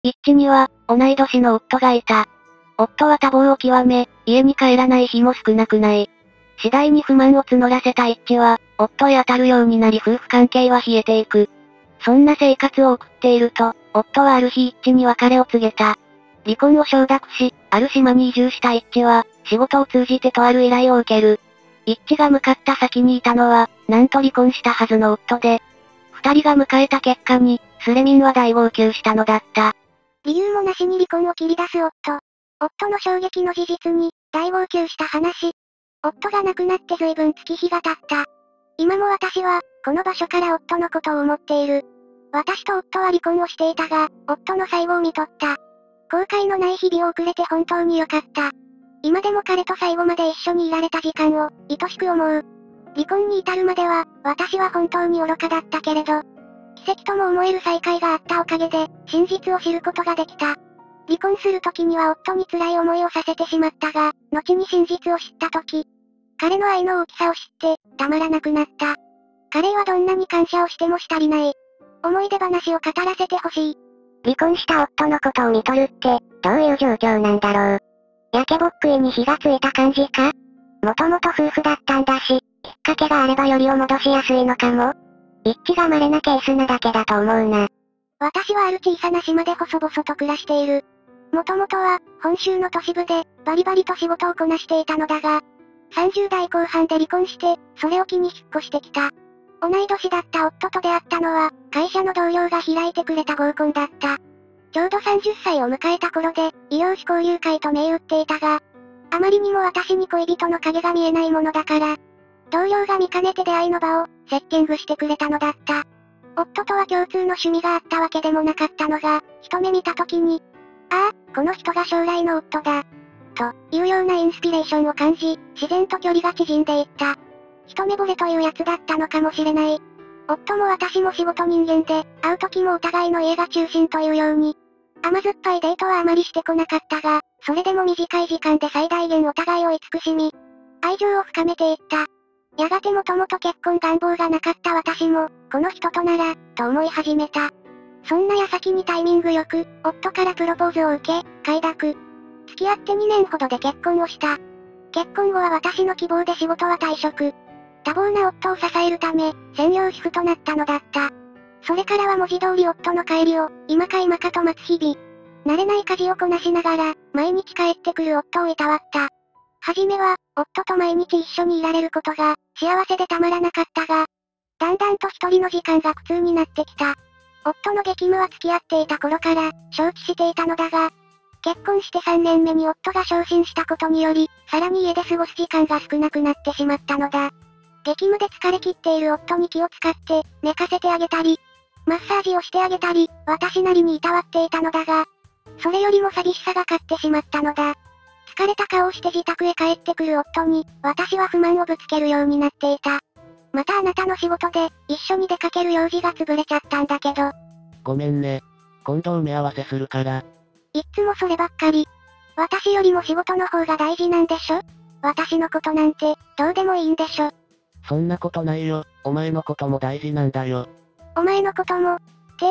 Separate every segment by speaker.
Speaker 1: 一致には、同い年の夫がいた。夫は多忙を極め、家に帰らない日も少なくない。次第に不満を募らせた一致は、夫へ当たるようになり夫婦関係は冷えていく。そんな生活を送っていると、夫はある日一致に別れを告げた。離婚を承諾し、ある島に移住した一致は、仕事を通じてとある依頼を受ける。一致が向かった先にいたのは、なんと離婚したはずの夫で、二人が迎えた結果に、スレミンは大号泣したのだった。
Speaker 2: 理由もなしに離婚を切り出す夫。夫の衝撃の事実に、大号泣した話。夫が亡くなって随分月日が経った。今も私は、この場所から夫のことを思っている。私と夫は離婚をしていたが、夫の最後を見とった。後悔のない日々を送れて本当に良かった。今でも彼と最後まで一緒にいられた時間を、愛しく思う。離婚に至るまでは、私は本当に愚かだったけれど、奇跡とも思える再会があったおかげで、真実を知ることができた。離婚する時には夫に辛い思いをさせてしまったが、後に真実を知った時、彼の愛の大きさを知って、たまらなくなった。彼はどんなに感謝をしてもし足りない。思い出話を語らせてほしい。
Speaker 3: 離婚した夫のことを見とるって、どういう状況なんだろう。やけぼっくいに火がついた感じか？もともと夫婦だったんだし、きっかけがあればよりを戻しやすいのかも。一致が稀なケースなだけだと思うな。
Speaker 2: 私はある小さな島で細々と暮らしている。もともとは、本州の都市部で、バリバリと仕事をこなしていたのだが、30代後半で離婚して、それを機に引っ越してきた。同い年だった夫と出会ったのは、会社の同僚が開いてくれた合コンだった。ちょうど30歳を迎えた頃で、異業種交流会と銘打っていたが、あまりにも私に恋人の影が見えないものだから、同僚が見かねて出会いの場を、セッティングしてくれたのだった。夫とは共通の趣味があったわけでもなかったのが、一目見た時に、ああ、この人が将来の夫だ。というようなインスピレーションを感じ、自然と距離が縮んでいった。一目惚れというやつだったのかもしれない。夫も私も仕事人間で、会う時もお互いの家が中心というように、甘酸っぱいデートはあまりしてこなかったが、それでも短い時間で最大限お互いを慈しみ、愛情を深めていった。やがてもともと結婚願望がなかった私も、この人となら、と思い始めた。そんな矢先にタイミングよく、夫からプロポーズを受け、快諾。付き合って2年ほどで結婚をした。結婚後は私の希望で仕事は退職。多忙な夫を支えるため、専業主婦となったのだった。それからは文字通り夫の帰りを、今か今かと待つ日々。慣れない家事をこなしながら、毎日帰ってくる夫をいたわった。はじめは、夫と毎日一緒にいられることが、幸せでたまらなかったが、だんだんと一人の時間が苦痛になってきた。夫の激務は付き合っていた頃から、承知していたのだが、結婚して3年目に夫が昇進したことにより、さらに家で過ごす時間が少なくなってしまったのだ。激務で疲れ切っている夫に気を使って、寝かせてあげたり、マッサージをしてあげたり、私なりにいたわっていたのだが、それよりも寂しさが勝ってしまったのだ。疲れた顔をして自宅へ帰ってくる夫に、私は不満をぶつけるようになっていた。またあなたの仕事で、一緒に出かける用事が潰れちゃったんだけど。
Speaker 1: ごめんね。今度埋め合わせするから。
Speaker 2: いっつもそればっかり。私よりも仕事の方が大事なんでしょ？私のことなんて、どうでもいいんでしょ？
Speaker 1: そんなことないよ。お前のことも大事なんだよ。
Speaker 2: お前のことも、って、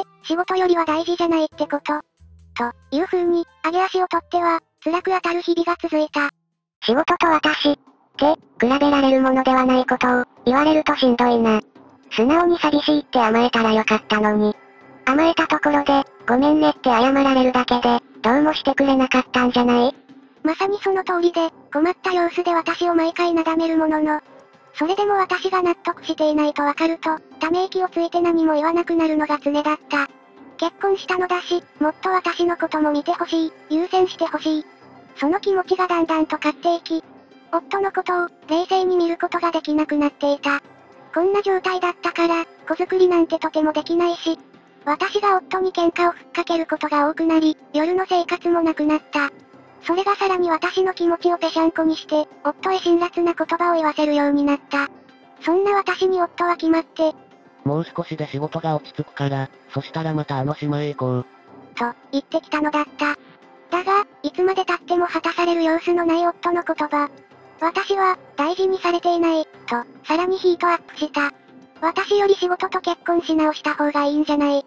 Speaker 2: 仕事よりは大事じゃないってこと。という風に、上げ足を取っては、辛く当たる日々が続いた。
Speaker 3: 仕事と私、って、比べられるものではないことを、言われるとしんどいな。素直に寂しいって甘えたらよかったのに。甘えたところで、ごめんねって謝られるだけで、どうもしてくれなかったんじゃない？
Speaker 2: まさにその通りで、困った様子で私を毎回なだめるものの、それでも私が納得していないとわかると、ため息をついて何も言わなくなるのが常だった。結婚したのだし、もっと私のことも見てほしい、優先してほしい。その気持ちがだんだんと勝っていき、夫のことを、冷静に見ることができなくなっていた。こんな状態だったから、子作りなんてとてもできないし、私が夫に喧嘩をふっかけることが多くなり、夜の生活もなくなった。それがさらに私の気持ちをぺしゃんこにして、夫へ辛辣な言葉を言わせるようになった。そんな私に夫は決まって、
Speaker 1: もう少しで仕事が落ち着くから、そしたらまたあの島へ行こう。
Speaker 2: と、言ってきたのだった。だが、いつまで経っても果たされる様子のない夫の言葉。私は、大事にされていない、と、さらにヒートアップした。私より仕事と結婚し直した方がいいんじゃない。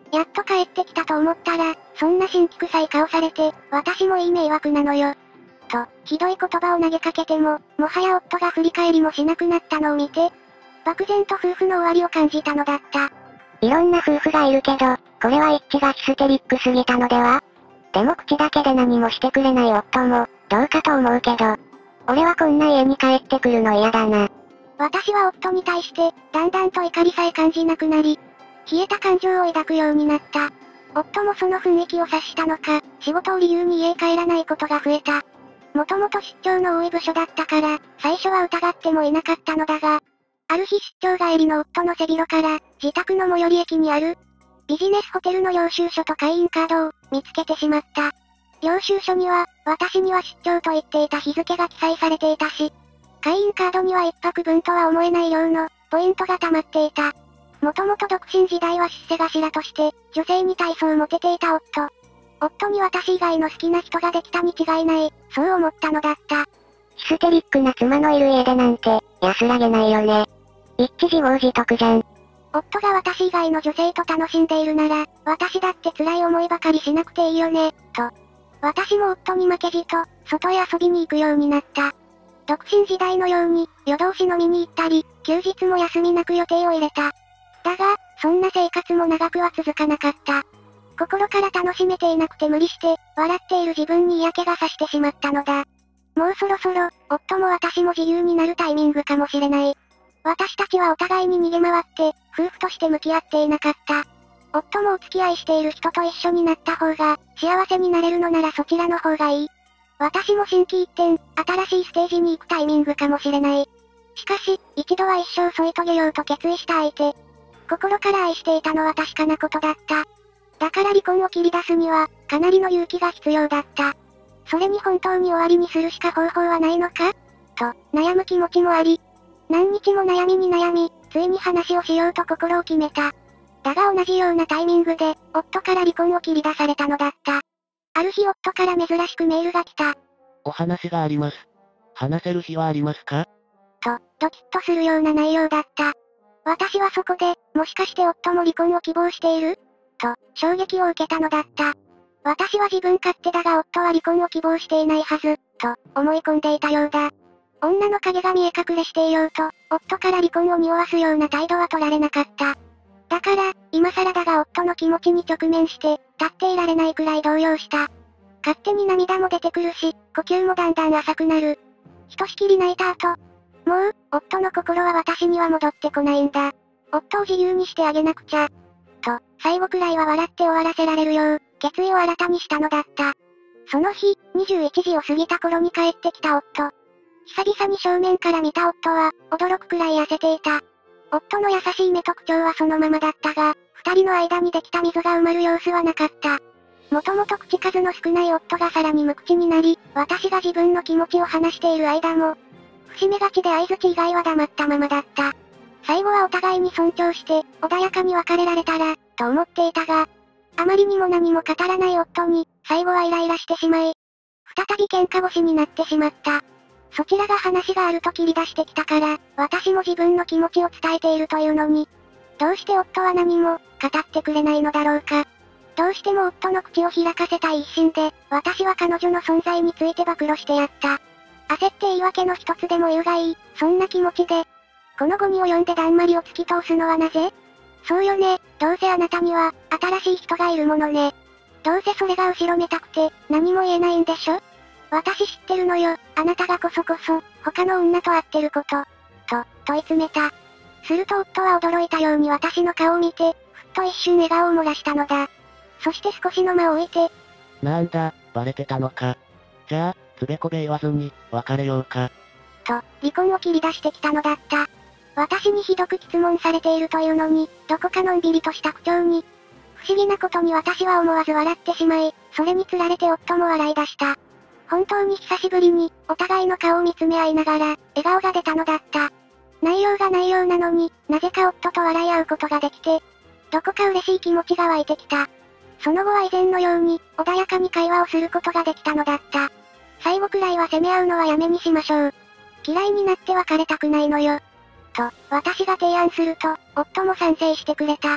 Speaker 2: やっと帰ってきたと思ったら、そんな辛気臭い顔されて、私もいい迷惑なのよ。と、ひどい言葉を投げかけても、もはや夫が振り返りもしなくなったのを見て、漠然と夫婦の終わりを感じたのだった。
Speaker 3: いろんな夫婦がいるけど、これは一致がヒステリックすぎたのでは？でも口だけで何もしてくれない夫も、どうかと思うけど。俺はこんな家に帰ってくるの嫌だな。
Speaker 2: 私は夫に対して、だんだんと怒りさえ感じなくなり、冷えた感情を抱くようになった。夫もその雰囲気を察したのか、仕事を理由に家へ帰らないことが増えた。もともと出張の多い部署だったから、最初は疑ってもいなかったのだが、ある日出張帰りの夫の背広から、自宅の最寄り駅にある、ビジネスホテルの領収書と会員カードを、見つけてしまった。領収書には、私には出張と言っていた日付が記載されていたし、会員カードには一泊分とは思えない量の、ポイントが溜まっていた。もともと独身時代は出世頭として、女性に対そうモテていた夫。夫に私以外の好きな人ができたに違いない、そう思ったのだった。
Speaker 3: ヒステリックな妻のいる家でなんて、安らげないよね。一致自業自得じゃん。
Speaker 2: 夫が私以外の女性と楽しんでいるなら、私だって辛い思いばかりしなくていいよね、と。私も夫に負けじと、外へ遊びに行くようになった。独身時代のように、夜通し飲みに行ったり、休日も休みなく予定を入れた。だが、そんな生活も長くは続かなかった。心から楽しめていなくて無理して、笑っている自分に嫌気がさしてしまったのだ。もうそろそろ、夫も私も自由になるタイミングかもしれない。私たちはお互いに逃げ回って、夫婦として向き合っていなかった。夫もお付き合いしている人と一緒になった方が、幸せになれるのならそちらの方がいい。私も心機一転、新しいステージに行くタイミングかもしれない。しかし、一度は一生添い遂げようと決意した相手。心から愛していたのは確かなことだった。だから離婚を切り出すには、かなりの勇気が必要だった。それに本当に終わりにするしか方法はないのかと、悩む気持ちもあり。何日も悩みに悩み、ついに話をしようと心を決めた。だが同じようなタイミングで、夫から離婚を切り出されたのだった。ある日夫から珍しくメールが来た。
Speaker 4: お話があります。話せる日はありますか？
Speaker 2: と、ドキッとするような内容だった。私はそこで、もしかして夫も離婚を希望している？と、衝撃を受けたのだった。私は自分勝手だが夫は離婚を希望していないはず、と、思い込んでいたようだ。女の影が見え隠れしていようと、夫から離婚を匂わすような態度は取られなかった。だから、今更だが夫の気持ちに直面して、立っていられないくらい動揺した。勝手に涙も出てくるし、呼吸もだんだん浅くなる。ひとしきり泣いた後、もう、夫の心は私には戻ってこないんだ。夫を自由にしてあげなくちゃ。と、最後くらいは笑って終わらせられるよう、決意を新たにしたのだった。その日、21時を過ぎた頃に帰ってきた夫。久々に正面から見た夫は、驚くくらい痩せていた。夫の優しい目と口調はそのままだったが、二人の間にできた溝が埋まる様子はなかった。もともと口数の少ない夫がさらに無口になり、私が自分の気持ちを話している間も、伏し目がちで相槌以外は黙ったままだった。最後はお互いに尊重して、穏やかに別れられたら、と思っていたが、あまりにも何も語らない夫に、最後はイライラしてしまい、再び喧嘩腰になってしまった。そちらが話があると切り出してきたから、私も自分の気持ちを伝えているというのに、どうして夫は何も、語ってくれないのだろうか。どうしても夫の口を開かせたい一心で、私は彼女の存在について暴露してやった。焦って言い訳の一つでも言うがいい、そんな気持ちで。このゴミを読んでだんまりを突き通すのはなぜ？そうよね、どうせあなたには、新しい人がいるものね。どうせそれが後ろめたくて、何も言えないんでしょ？私知ってるのよ、あなたがこそ、他の女と会ってること。と、問い詰めた。すると夫は驚いたように私の顔を見て、ふっと一瞬笑顔を漏らしたのだ。そして少しの間を置いて。
Speaker 4: なんだ、バレてたのか。じゃあ、つべこべ言わずに、別れようか。
Speaker 2: と、離婚を切り出してきたのだった。私にひどく質問されているというのに、どこかのんびりとした口調に。不思議なことに私は思わず笑ってしまい、それにつられて夫も笑い出した。本当に久しぶりに、お互いの顔を見つめ合いながら、笑顔が出たのだった。内容が内容なのに、なぜか夫と笑い合うことができて、どこか嬉しい気持ちが湧いてきた。その後は以前のように、穏やかに会話をすることができたのだった。最後くらいは責め合うのはやめにしましょう。嫌いになって別れたくないのよ。と、私が提案すると、夫も賛成してくれた。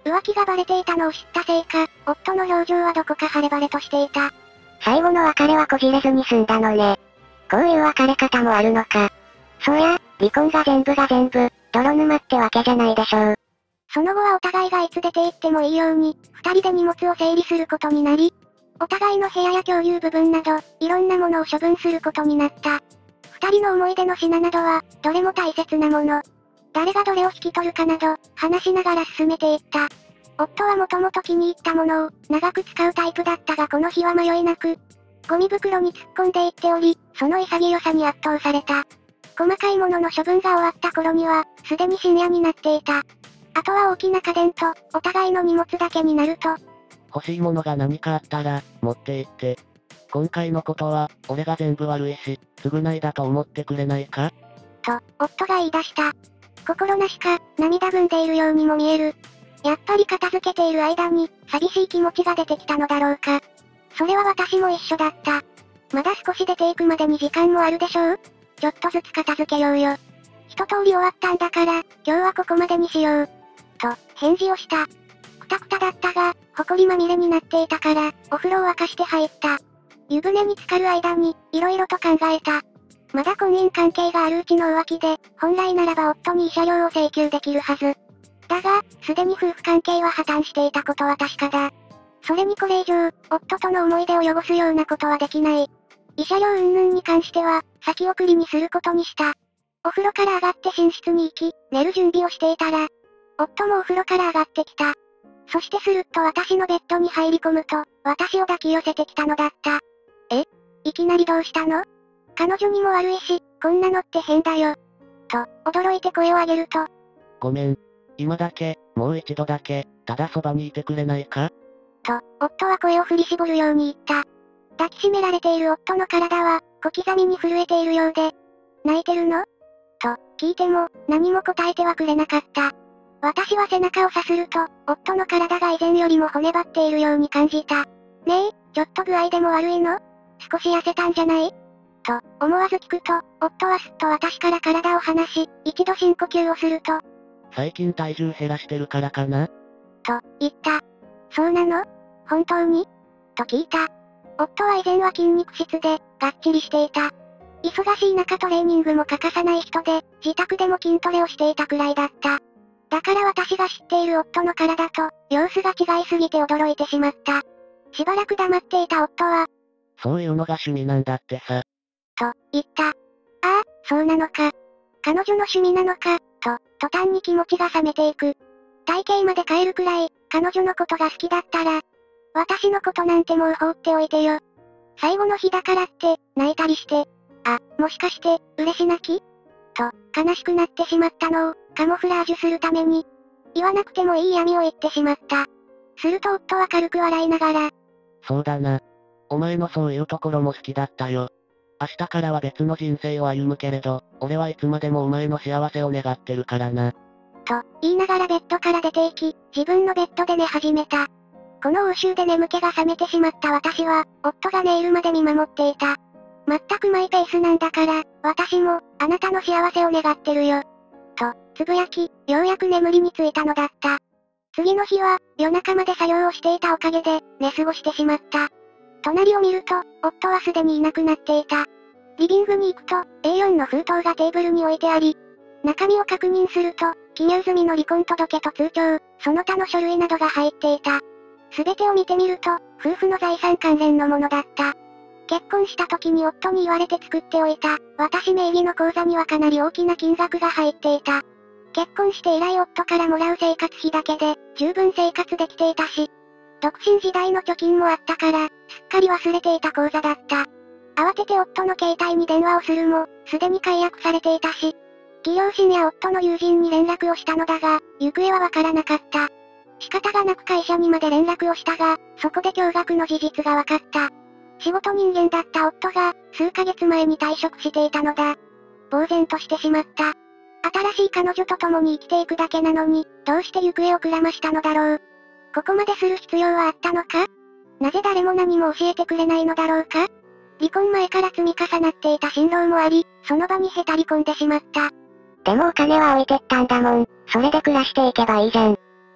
Speaker 2: 浮気がバレていたのを知ったせいか、夫の表情はどこか晴れ晴れとしていた。
Speaker 3: 最後の別れはこじれずに済んだのね。こういう別れ方もあるのか。そりゃ、離婚が全部、泥沼ってわけじゃないでしょう。
Speaker 2: その後はお互いがいつ出て行ってもいいように、二人で荷物を整理することになり、お互いの部屋や共有部分など、いろんなものを処分することになった。二人の思い出の品などは、どれも大切なもの。誰がどれを引き取るかなど、話しながら進めていった。夫はもともと気に入ったものを、長く使うタイプだったがこの日は迷いなく、ゴミ袋に突っ込んでいっており、その潔さに圧倒された。細かいものの処分が終わった頃には、すでに深夜になっていた。あとは大きな家電と、お互いの荷物だけになると。
Speaker 4: 欲しいものが何かあったら、持って行って。今回のことは、俺が全部悪いし、償いだと思ってくれないか？
Speaker 2: と、夫が言い出した。心なしか、涙ぐんでいるようにも見える。やっぱり片付けている間に、寂しい気持ちが出てきたのだろうか。それは私も一緒だった。まだ少し出ていくまでに時間もあるでしょう？ちょっとずつ片付けようよ。一通り終わったんだから、今日はここまでにしよう。と、返事をした。くたくただったが、埃まみれになっていたから、お風呂を沸かして入った。湯船に浸かる間に、色々と考えた。まだ婚姻関係があるうちの浮気で、本来ならば夫に慰謝料を請求できるはず。だが、すでに夫婦関係は破綻していたことは確かだ。それにこれ以上、夫との思い出を汚すようなことはできない。慰謝料云々に関しては、先送りにすることにした。お風呂から上がって寝室に行き、寝る準備をしていたら、夫もお風呂から上がってきた。そしてスルッと私のベッドに入り込むと、私を抱き寄せてきたのだった。え？いきなりどうしたの？彼女にも悪いし、こんなのって変だよ。と、驚いて声を上げると。
Speaker 4: ごめん。今だけ、もう一度だけ、ただそばにいてくれないか？
Speaker 2: と、夫は声を振り絞るように言った。抱きしめられている夫の体は、小刻みに震えているようで、泣いてるの？と、聞いても、何も答えてはくれなかった。私は背中をさすると、夫の体が以前よりも骨張っているように感じた。ねえ、ちょっと具合でも悪いの？少し痩せたんじゃない？と、思わず聞くと、夫はすっと私から体を離し、一度深呼吸をすると。
Speaker 4: 最近体重減らしてるからかな？
Speaker 2: と、言った。そうなの？本当に？と聞いた。夫は以前は筋肉質で、がっちりしていた。忙しい中トレーニングも欠かさない人で、自宅でも筋トレをしていたくらいだった。だから私が知っている夫の体と、様子が違いすぎて驚いてしまった。しばらく黙っていた夫は、
Speaker 4: そういうのが趣味なんだってさ。
Speaker 2: と、言った。ああ、そうなのか。彼女の趣味なのか、と、途端に気持ちが冷めていく。体型まで変えるくらい、彼女のことが好きだったら、私のことなんてもう放っておいてよ。最後の日だからって、泣いたりして、あ、もしかして、嬉し泣き？と、悲しくなってしまったのを、カモフラージュするために、言わなくてもいい闇を言ってしまった。すると夫は軽く笑いながら、
Speaker 4: そうだな。お前のそういうところも好きだったよ。明日からは別の人生を歩むけれど、俺はいつまでもお前の幸せを願ってるからな。
Speaker 2: と、言いながらベッドから出て行き、自分のベッドで寝始めた。この応酬で眠気が覚めてしまった私は、夫が寝入るまで見守っていた。全くマイペースなんだから、私も、あなたの幸せを願ってるよ。と、つぶやき、ようやく眠りについたのだった。次の日は、夜中まで作業をしていたおかげで、寝過ごしてしまった。隣を見ると、夫はすでにいなくなっていた。リビングに行くと、A4 の封筒がテーブルに置いてあり、中身を確認すると、記入済みの離婚届と通帳、その他の書類などが入っていた。すべてを見てみると、夫婦の財産関連のものだった。結婚した時に夫に言われて作っておいた、私名義の口座にはかなり大きな金額が入っていた。結婚して以来夫からもらう生活費だけで、十分生活できていたし、独身時代の貯金もあったから、すっかり忘れていた口座だった。慌てて夫の携帯に電話をするも、すでに解約されていたし、義両親や夫の友人に連絡をしたのだが、行方はわからなかった。仕方がなく会社にまで連絡をしたが、そこで驚愕の事実がわかった。仕事人間だった夫が、数ヶ月前に退職していたのだ。呆然としてしまった。新しい彼女と共に生きていくだけなのに、どうして行方をくらましたのだろう。ここまでする必要はあったのか？なぜ誰も何も教えてくれないのだろうか？離婚前から積み重なっていた辛労もあり、その場にへたり込んでしまった。
Speaker 3: でもお金は置いてったんだもん。それで暮らしていけばいいじゃん。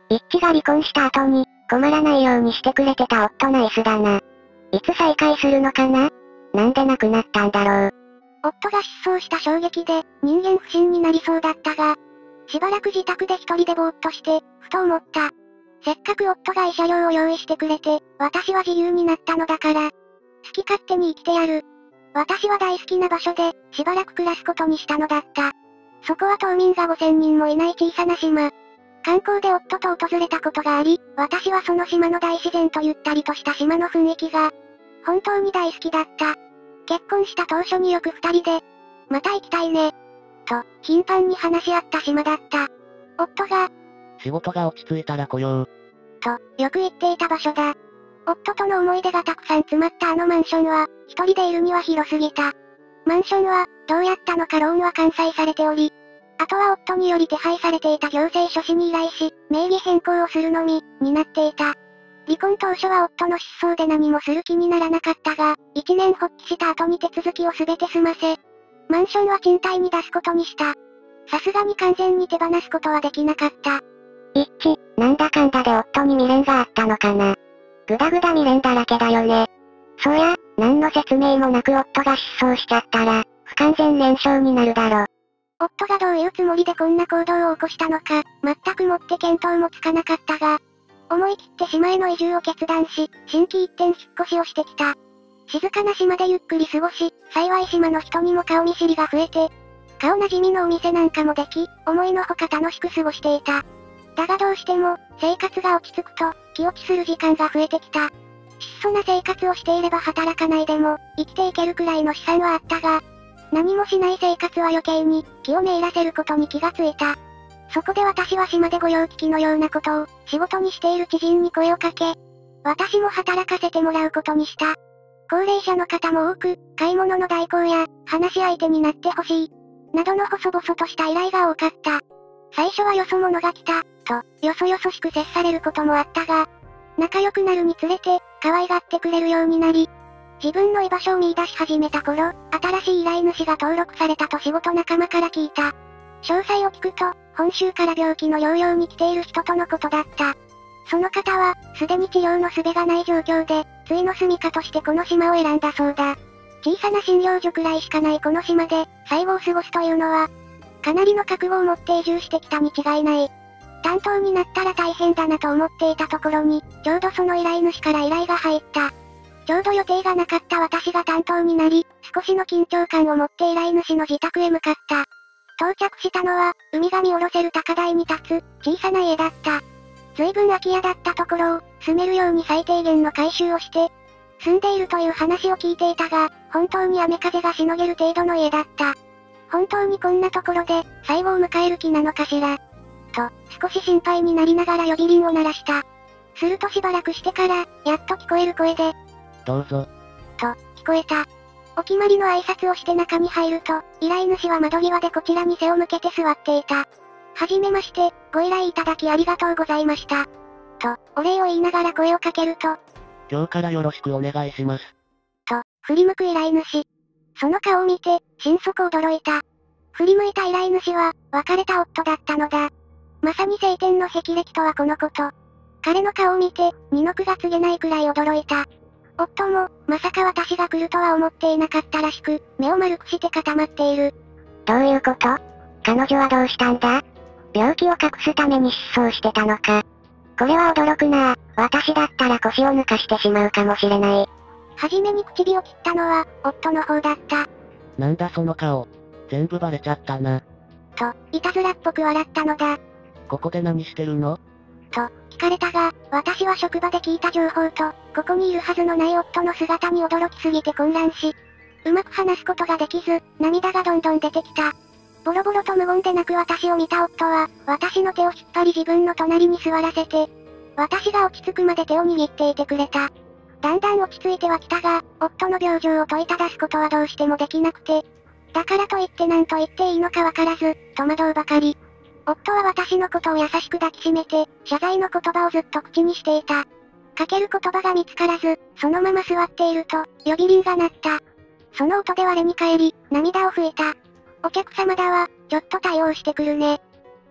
Speaker 3: 一致が離婚した後に、困らないようにしてくれてた夫ナイスだな。いつ再会するのかな？なんで亡くなったんだろう。
Speaker 2: 夫が失踪した衝撃で、人間不信になりそうだったが、しばらく自宅で一人でぼーっとして、ふと思った。せっかく夫が慰謝料を用意してくれて、私は自由になったのだから、好き勝手に生きてやる。私は大好きな場所で、しばらく暮らすことにしたのだった。そこは島民が5000人もいない小さな島。観光で夫と訪れたことがあり、私はその島の大自然とゆったりとした島の雰囲気が、本当に大好きだった。結婚した当初によく二人で、また行きたいね。と、頻繁に話し合った島だった。夫が、
Speaker 4: 仕事が落ち着いたら来よう。
Speaker 2: と、よく言っていた場所だ。夫との思い出がたくさん詰まったあのマンションは、一人でいるには広すぎた。マンションは、どうやったのかローンは完済されており、あとは夫により手配されていた行政書士に依頼し、名義変更をするのみ、になっていた。離婚当初は夫の失踪で何もする気にならなかったが、一年発起した後に手続きをすべて済ませ、マンションは賃貸に出すことにした。さすがに完全に手放すことはできなかった。
Speaker 3: 一致、なんだかんだで夫に未練があったのかな。ぐだぐだ未練だらけだよね。そりゃ、何の説明もなく夫が失踪しちゃったら、不完全燃焼になるだろ。
Speaker 2: 夫がどういうつもりでこんな行動を起こしたのか、全くもって見当もつかなかったが、思い切って島への移住を決断し、心機一転引っ越しをしてきた。静かな島でゆっくり過ごし、幸い島の人にも顔見知りが増えて、顔なじみのお店なんかもでき、思いのほか楽しく過ごしていた。だがどうしても、生活が落ち着くと、気落ちする時間が増えてきた。質素な生活をしていれば働かないでも、生きていけるくらいの資産はあったが、何もしない生活は余計に、気をめいらせることに気がついた。そこで私は島で御用聞きのようなことを、仕事にしている知人に声をかけ、私も働かせてもらうことにした。高齢者の方も多く、買い物の代行や、話し相手になってほしい、などの細々とした依頼が多かった。最初はよそ者が来た、と、よそよそしく接されることもあったが、仲良くなるにつれて、可愛がってくれるようになり、自分の居場所を見出し始めた頃、新しい依頼主が登録されたと仕事仲間から聞いた。詳細を聞くと、本州から病気の療養に来ている人とのことだった。その方は、すでに治療の術がない状況で、ついの住処としてこの島を選んだそうだ。小さな診療所くらいしかないこの島で、最後を過ごすというのは、かなりの覚悟を持って移住してきたに違いない。担当になったら大変だなと思っていたところに、ちょうどその依頼主から依頼が入った。ちょうど予定がなかった私が担当になり、少しの緊張感を持って依頼主の自宅へ向かった。到着したのは、海が見下ろせる高台に立つ、小さな家だった。随分空き家だったところを、住めるように最低限の改修をして、住んでいるという話を聞いていたが、本当に雨風がしのげる程度の家だった。本当にこんなところで、最後を迎える気なのかしら。と、少し心配になりながら呼び鈴を鳴らした。するとしばらくしてから、やっと聞こえる声で、
Speaker 4: どうぞ。
Speaker 2: と、聞こえた。お決まりの挨拶をして中に入ると、依頼主は窓際でこちらに背を向けて座っていた。はじめまして、ご依頼いただきありがとうございました。と、お礼を言いながら声をかけると、
Speaker 4: 今日からよろしくお願いします。
Speaker 2: と、振り向く依頼主。その顔を見て、心底驚いた。振り向いた依頼主は、別れた夫だったのだ。まさに晴天の霹靂とはこのこと。彼の顔を見て、二の句が告げないくらい驚いた。夫も、まさか私が来るとは思っていなかったらしく、目を丸くして固まっている。
Speaker 3: どういうこと？彼女はどうしたんだ？病気を隠すために失踪してたのか。これは驚くなぁ。私だったら腰を抜かしてしまうかもしれない。
Speaker 2: はじめに口火を切ったのは、夫の方だった。
Speaker 4: なんだその顔。全部バレちゃったな。
Speaker 2: と、いたずらっぽく笑ったのだ。
Speaker 4: ここで何してるの？
Speaker 2: と、聞かれたが、私は職場で聞いた情報と、ここにいるはずのない夫の姿に驚きすぎて混乱し、うまく話すことができず、涙がどんどん出てきた。ボロボロと無言で泣く私を見た夫は、私の手を引っ張り自分の隣に座らせて、私が落ち着くまで手を握っていてくれた。だんだん落ち着いてはきたが、夫の病状を問いただすことはどうしてもできなくて、だからといって何と言っていいのかわからず、戸惑うばかり。夫は私のことを優しく抱きしめて、謝罪の言葉をずっと口にしていた。かける言葉が見つからず、そのまま座っていると、呼び鈴が鳴った。その音で我に返り、涙を拭いた。お客様だわ、ちょっと対応してくるね。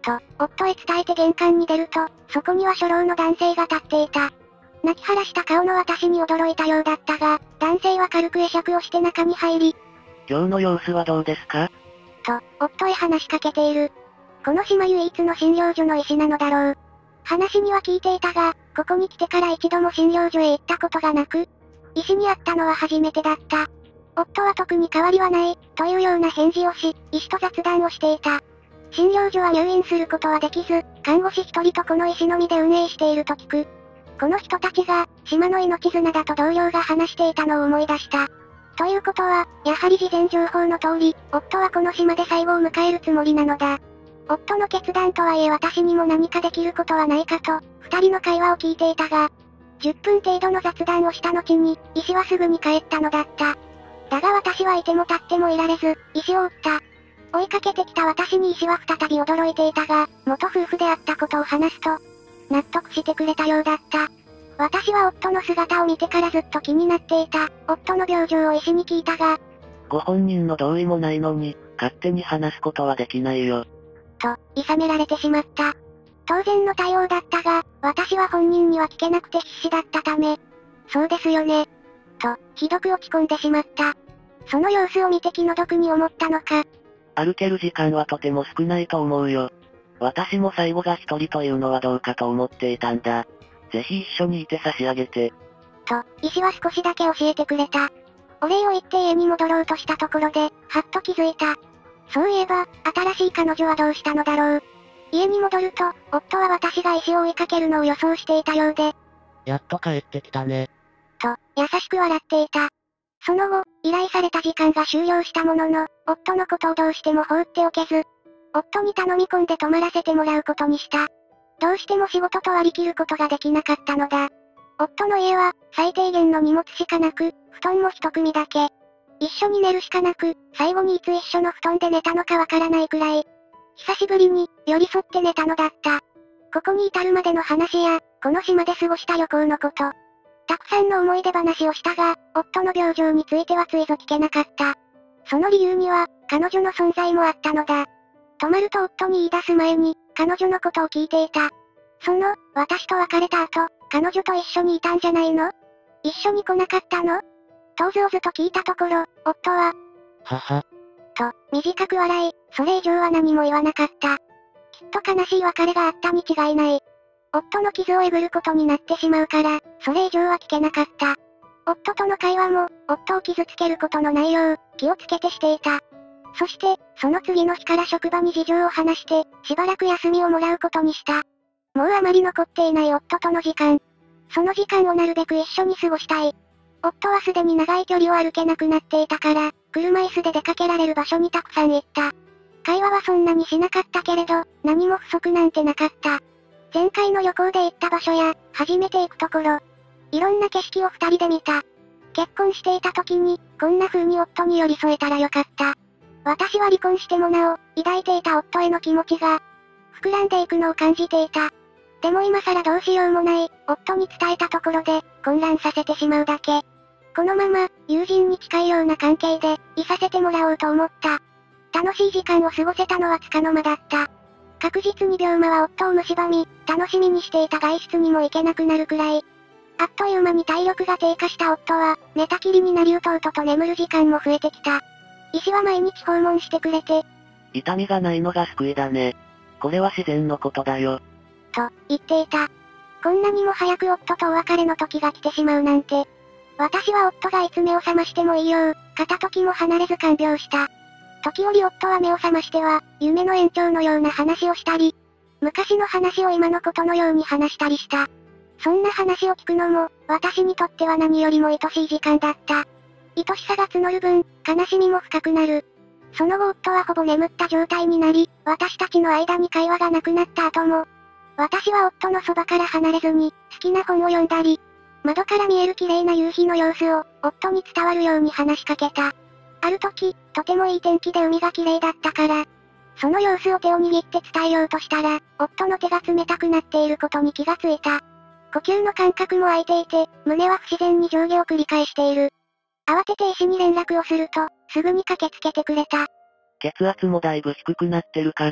Speaker 2: と、夫へ伝えて玄関に出ると、そこには初老の男性が立っていた。泣き晴らした顔の私に驚いたようだったが、男性は軽く会釈をして中に入り、
Speaker 4: 今日の様子はどうですか
Speaker 2: と、夫へ話しかけている。この島唯一の診療所の医師なのだろう。話には聞いていたが、ここに来てから一度も診療所へ行ったことがなく、医師に会ったのは初めてだった。夫は特に変わりはない、というような返事をし、医師と雑談をしていた。診療所は入院することはできず、看護師一人とこの医師のみで運営していると聞く。この人たちが、島の命綱だと同僚が話していたのを思い出した。ということは、やはり事前情報の通り、夫はこの島で最後を迎えるつもりなのだ。夫の決断とはいえ私にも何かできることはないかと、二人の会話を聞いていたが、10分程度の雑談をした後に、医師はすぐに帰ったのだった。だが私はいても立ってもいられず、医師を追った。追いかけてきた私に医師は再び驚いていたが、元夫婦であったことを話すと、納得してくれたようだった。私は夫の姿を見てからずっと気になっていた、夫の病状を医師に聞いたが、
Speaker 4: ご本人の同意もないのに、勝手に話すことはできないよ。
Speaker 2: と、諌められてしまった。当然の対応だったが、私は本人には聞けなくて必死だったため、そうですよね。と、ひどく落ち込んでしまった。その様子を見て気の毒に思ったのか。
Speaker 4: 歩ける時間はとても少ないと思うよ。私も最後が一人というのはどうかと思っていたんだ。ぜひ一緒にいて差し上げて。
Speaker 2: と、医師は少しだけ教えてくれた。お礼を言って家に戻ろうとしたところで、はっと気づいた。そういえば、新しい彼女はどうしたのだろう。家に戻ると、夫は私が医師を追いかけるのを予想していたようで、
Speaker 4: やっと帰ってきたね。
Speaker 2: と、優しく笑っていた。その後、依頼された時間が終了したものの、夫のことをどうしても放っておけず、夫に頼み込んで泊まらせてもらうことにした。どうしても仕事と割り切ることができなかったのだ。夫の家は、最低限の荷物しかなく、布団も一組だけ。一緒に寝るしかなく、最後にいつ一緒の布団で寝たのかわからないくらい。久しぶりに、寄り添って寝たのだった。ここに至るまでの話や、この島で過ごした旅行のこと。たくさんの思い出話をしたが、夫の病状についてはついぞ聞けなかった。その理由には、彼女の存在もあったのだ。泊まると夫に言い出す前に、彼女のことを聞いていた。私と別れた後、彼女と一緒にいたんじゃないの？一緒に来なかったの？とうずおずと聞いたところ、夫は、
Speaker 4: はは。
Speaker 2: と、短く笑い、それ以上は何も言わなかった。きっと悲しい別れがあったに違いない。夫の傷をえぐることになってしまうから、それ以上は聞けなかった。夫との会話も、夫を傷つけることのないよう、気をつけてしていた。そして、その次の日から職場に事情を話して、しばらく休みをもらうことにした。もうあまり残っていない夫との時間。その時間をなるべく一緒に過ごしたい。夫はすでに長い距離を歩けなくなっていたから、車椅子で出かけられる場所にたくさん行った。会話はそんなにしなかったけれど、何も不足なんてなかった。前回の旅行で行った場所や、初めて行くところ。いろんな景色を二人で見た。結婚していた時に、こんな風に夫に寄り添えたらよかった。私は離婚してもなお、抱いていた夫への気持ちが、膨らんでいくのを感じていた。でも今更どうしようもない、夫に伝えたところで、混乱させてしまうだけ。このまま、友人に近いような関係で、いさせてもらおうと思った。楽しい時間を過ごせたのは束の間だった。確実に病魔は夫を蝕み、楽しみにしていた外出にも行けなくなるくらい。あっという間に体力が低下した夫は、寝たきりになりうとうとと眠る時間も増えてきた。医師は毎日訪問してくれて、
Speaker 4: 痛みがないのが救いだね。これは自然のことだよ。
Speaker 2: と、言っていた。こんなにも早く夫とお別れの時が来てしまうなんて。私は夫がいつ目を覚ましてもいいよう、片時も離れず看病した。時折夫は目を覚ましては、夢の延長のような話をしたり、昔の話を今のことのように話したりした。そんな話を聞くのも、私にとっては何よりも愛しい時間だった。愛しさが募る分、悲しみも深くなる。その後夫はほぼ眠った状態になり、私たちの間に会話がなくなった後も、私は夫のそばから離れずに、好きな本を読んだり、窓から見える綺麗な夕日の様子を、夫に伝わるように話しかけた。ある時、とてもいい天気で海が綺麗だったから、その様子を手を握って伝えようとしたら、夫の手が冷たくなっていることに気がついた。呼吸の感覚も空いていて、胸は不自然に上下を繰り返している。慌てて医師に連絡をすると、すぐに駆けつけてくれた。
Speaker 4: 血圧もだいぶ低くなってるから、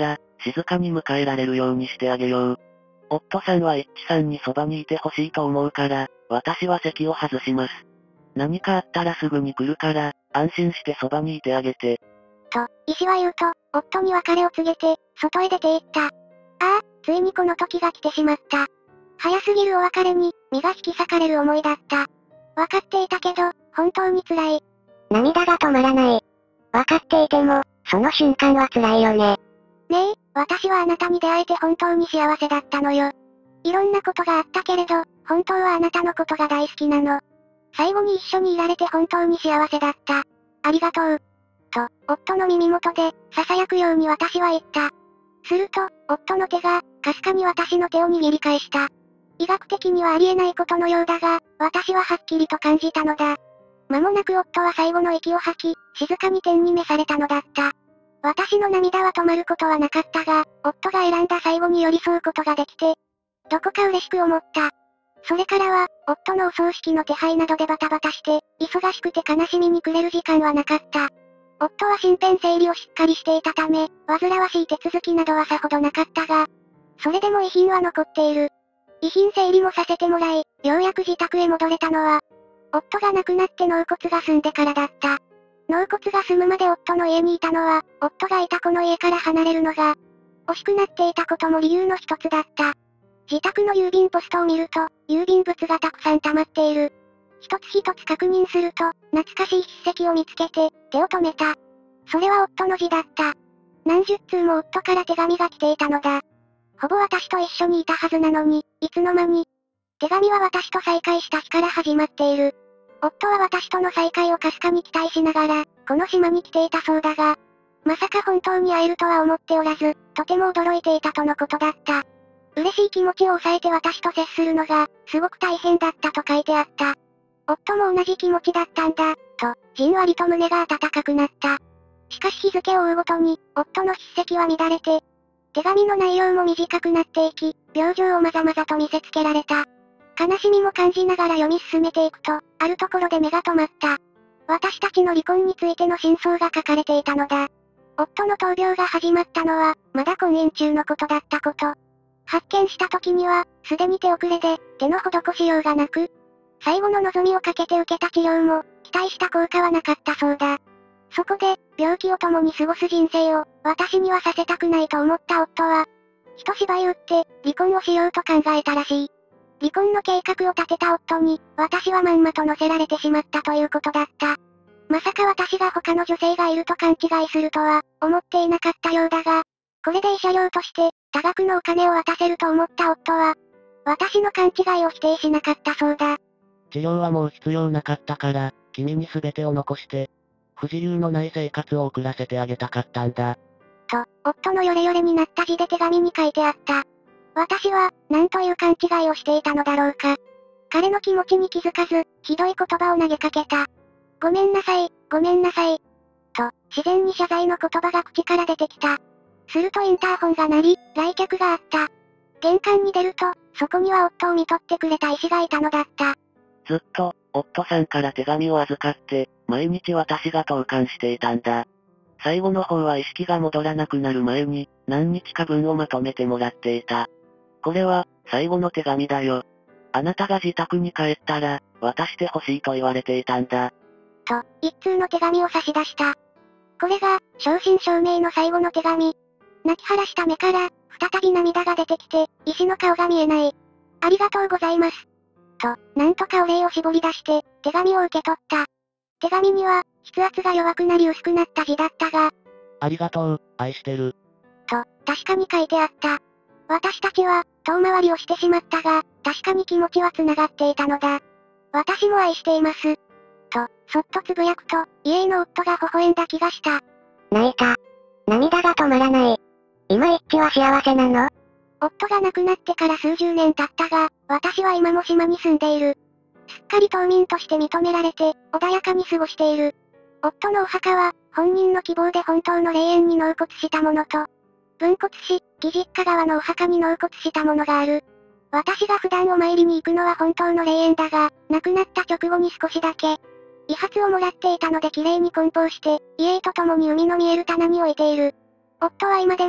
Speaker 4: 静かに迎えられるようにしてあげよう。夫さんは一致さんにそばにいてほしいと思うから、私は席を外します。何かあったらすぐに来るから、安心してそばにいてあげて。
Speaker 2: と、医師は言うと、夫に別れを告げて、外へ出て行った。ああ、ついにこの時が来てしまった。早すぎるお別れに、身が引き裂かれる思いだった。わかっていたけど、本当に辛い。
Speaker 3: 涙が止まらない。わかっていても、その瞬間は辛いよね。
Speaker 2: ねえ、私はあなたに出会えて本当に幸せだったのよ。いろんなことがあったけれど、本当はあなたのことが大好きなの。最後に一緒にいられて本当に幸せだった。ありがとう。と、夫の耳元で、囁くように私は言った。すると、夫の手が、かすかに私の手を握り返した。医学的にはありえないことのようだが、私ははっきりと感じたのだ。間もなく夫は最後の息を吐き、静かに天に召されたのだった。私の涙は止まることはなかったが、夫が選んだ最後に寄り添うことができて、どこか嬉しく思った。それからは、夫のお葬式の手配などでバタバタして、忙しくて悲しみに暮れる時間はなかった。夫は身辺整理をしっかりしていたため、煩わしい手続きなどはさほどなかったが、それでも遺品は残っている。遺品整理もさせてもらい、ようやく自宅へ戻れたのは、夫が亡くなって納骨が済んでからだった。納骨が済むまで夫の家にいたのは、夫がいたこの家から離れるのが、惜しくなっていたことも理由の一つだった。自宅の郵便ポストを見ると、郵便物がたくさん溜まっている。一つ一つ確認すると、懐かしい筆跡を見つけて、手を止めた。それは夫の字だった。何十通も夫から手紙が来ていたのだ。ほぼ私と一緒にいたはずなのに、いつの間に。手紙は私と再会した日から始まっている。夫は私との再会をかすかに期待しながら、この島に来ていたそうだが、まさか本当に会えるとは思っておらず、とても驚いていたとのことだった。嬉しい気持ちを抑えて私と接するのが、すごく大変だったと書いてあった。夫も同じ気持ちだったんだ、と、じんわりと胸が温かくなった。しかし日付を追うごとに、夫の筆跡は乱れて、手紙の内容も短くなっていき、病状をまざまざと見せつけられた。悲しみも感じながら読み進めていくと、あるところで目が止まった。私たちの離婚についての真相が書かれていたのだ。夫の闘病が始まったのは、まだ婚姻中のことだったこと。発見した時には、すでに手遅れで、手の施しようがなく、最後の望みをかけて受けた治療も、期待した効果はなかったそうだ。そこで、病気を共に過ごす人生を、私にはさせたくないと思った夫は、一芝居打って、離婚をしようと考えたらしい。離婚の計画を立てた夫に、私はまんまと乗せられてしまったということだった。まさか私が他の女性がいると勘違いするとは、思っていなかったようだが、これで慰謝料として、多額のお金を渡せると思った夫は、私の勘違いを否定しなかったそうだ。
Speaker 4: 治療はもう必要なかったから、君に全てを残して、不自由のない生活を送らせてあげたかったんだ。
Speaker 2: と、夫のヨレヨレになった字で手紙に書いてあった。私は、なんという勘違いをしていたのだろうか。彼の気持ちに気づかず、ひどい言葉を投げかけた。ごめんなさい、ごめんなさい。と、自然に謝罪の言葉が口から出てきた。するとインターホンが鳴り、来客があった。玄関に出ると、そこには夫を見とってくれた医師がいたのだった。
Speaker 4: ずっと、夫さんから手紙を預かって、毎日私が投函していたんだ。最後の方は意識が戻らなくなる前に、何日か分をまとめてもらっていた。これは、最後の手紙だよ。あなたが自宅に帰ったら、渡してほしいと言われていたんだ。
Speaker 2: と、一通の手紙を差し出した。これが、正真正銘の最後の手紙。泣き晴らした目から、再び涙が出てきて、医師の顔が見えない。ありがとうございます。と、なんとかお礼を絞り出して、手紙を受け取った。手紙には、筆圧が弱くなり薄くなった字だったが、
Speaker 4: ありがとう、愛してる。
Speaker 2: と、確かに書いてあった。私たちは、遠回りをしてしまったが、確かに気持ちは繋がっていたのだ。私も愛しています。と、そっとつぶやくと、家の夫が微笑んだ気がした。
Speaker 3: 泣いた。涙が止まらない。今一致は幸せなの？
Speaker 2: 夫が亡くなってから数十年経ったが、私は今も島に住んでいる。すっかり島民として認められて、穏やかに過ごしている。夫のお墓は、本人の希望で本当の霊園に納骨したものと、分骨し、義実家側のお墓に納骨したものがある。私が普段お参りに行くのは本当の霊園だが、亡くなった直後に少しだけ、遺髪をもらっていたので綺麗に梱包して、家と共に海の見える棚に置いている。夫は今でも、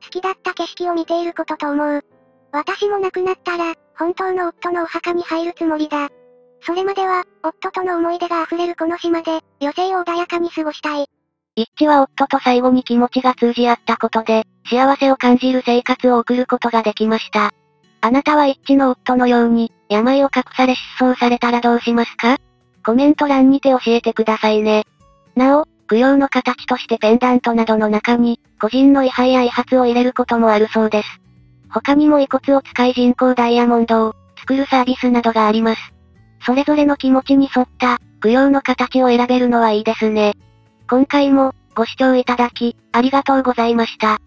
Speaker 2: 好きだった景色を見ていることと思う。私も亡くなったら、本当の夫のお墓に入るつもりだ。それまでは、夫との思い出が溢れるこの島で、余生を穏やかに過ごしたい。
Speaker 1: 一致は夫と最後に気持ちが通じ合ったことで、幸せを感じる生活を送ることができました。あなたは一致の夫のように、病を隠され失踪されたらどうしますか？コメント欄にて教えてくださいね。なお、供養の形としてペンダントなどの中に、個人の位牌や遺髪を入れることもあるそうです。他にも遺骨を使い人工ダイヤモンドを作るサービスなどがあります。それぞれの気持ちに沿った、供養の形を選べるのはいいですね。今回も、ご視聴いただき、ありがとうございました。